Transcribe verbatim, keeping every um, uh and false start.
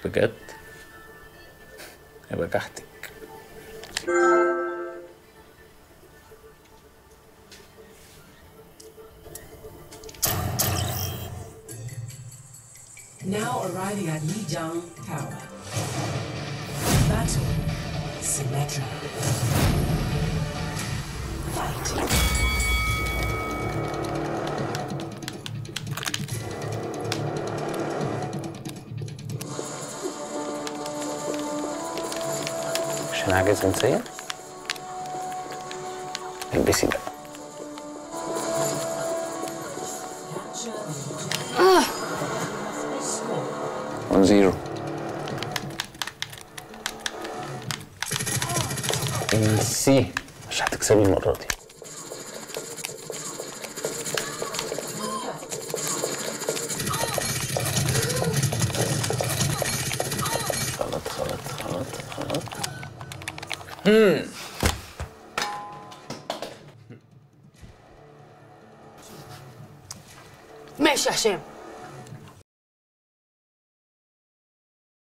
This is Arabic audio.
بجد؟ يبقى كحتك. Now arriving at Lijiang Tower. Battle Symmetra. Fight. عشان حاجة جنسية؟ البسي ده. آه. واحد صفر. انسي، مش هتكسبي المرة دي. خلاص خلاص خلاص خلاص. امم ماشي يا هشام.